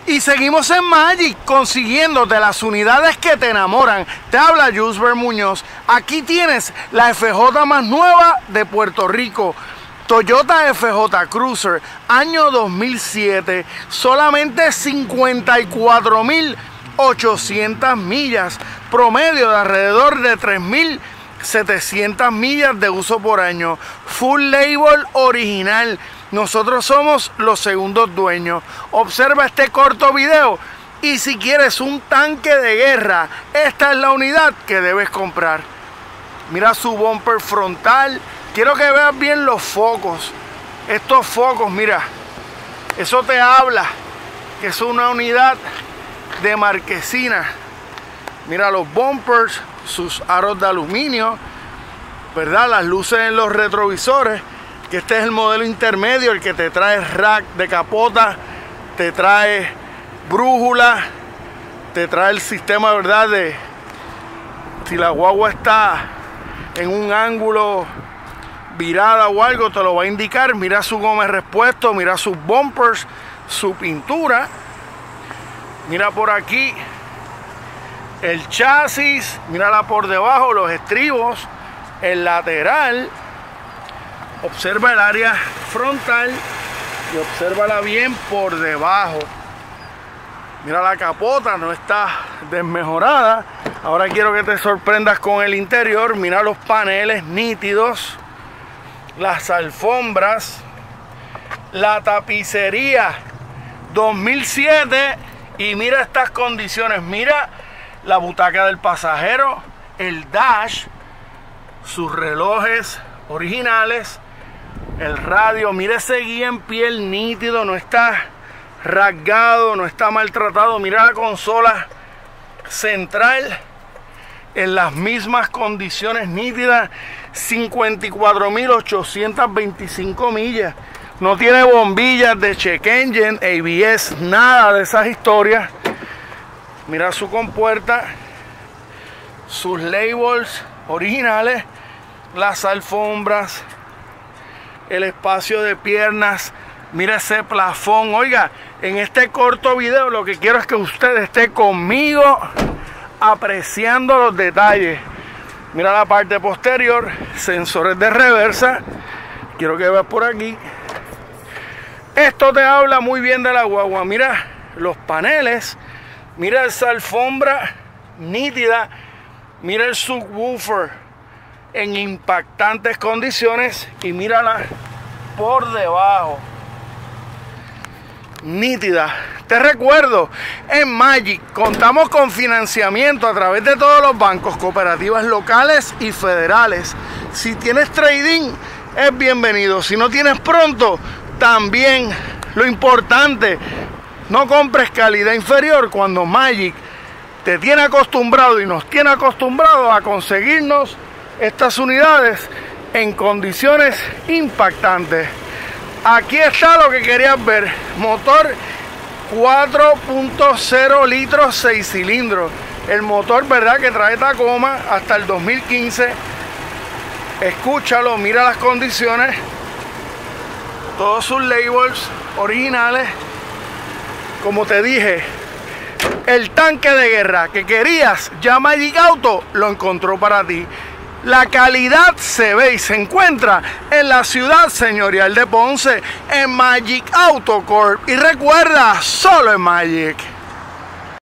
Y seguimos en Magic, consiguiéndote las unidades que te enamoran. Te habla Jusber Muñoz. Aquí tienes la FJ más nueva de Puerto Rico. Toyota FJ Cruiser, año 2007. Solamente 54.800 millas. Promedio de alrededor de 3.700 millas de uso por año. Full label original. Nosotros somos los segundos dueños. Observa este corto video y si quieres un tanque de guerra, esta es la unidad que debes comprar. Mira su bumper frontal. Quiero que veas bien los focos. Estos focos, mira, eso te habla que es una unidad de marquesina. Mira los bumpers, sus aros de aluminio, ¿verdad? Las luces en los retrovisores. Que este es el modelo intermedio, el que te trae rack de capota, te trae brújula, te trae el sistema, ¿verdad? De si la guagua está en un ángulo virada o algo, te lo va a indicar. Mira su goma de repuesto, mira sus bumpers, su pintura. Mira por aquí el chasis, mírala por debajo, los estribos, el lateral. Observa el área frontal y obsérvala bien por debajo. Mira la capota, no está desmejorada. Ahora quiero que te sorprendas con el interior. Mira los paneles nítidos, las alfombras, la tapicería 2007 y mira estas condiciones. Mira la butaca del pasajero, el dash, sus relojes originales, el radio. Mira ese guía en piel nítido, no está rasgado, no está maltratado. Mira la consola central en las mismas condiciones nítidas. 54.825 millas. No tiene bombillas de check engine, ABS, nada de esas historias. Mira su compuerta, sus labels originales, las alfombras, el espacio de piernas. Mira ese plafón. Oiga, en este corto video lo que quiero es que usted esté conmigo apreciando los detalles. Mira la parte posterior, sensores de reversa. Quiero que veas por aquí. Esto te habla muy bien de la guagua. Mira los paneles, mira esa alfombra nítida, mira el subwoofer en impactantes condiciones y mírala por debajo, nítida. Te recuerdo, en Magic contamos con financiamiento a través de todos los bancos, cooperativas locales y federales. Si tienes trading, es bienvenido. Si no tienes pronto, también. Lo importante, no compres calidad inferior cuando Magic te tiene acostumbrado y nos tiene acostumbrado a conseguirnos estas unidades en condiciones impactantes. Aquí está lo que querías ver. Motor 4.0 litros 6 cilindros. El motor, ¿verdad?, que trae Tacoma hasta el 2015. Escúchalo, mira las condiciones. Todos sus labels originales. Como te dije, el tanque de guerra que querías, ya Magic Auto lo encontró para ti. La calidad se ve y se encuentra en la ciudad señorial de Ponce, en Magic Auto Corp. Y recuerda, solo en Magic.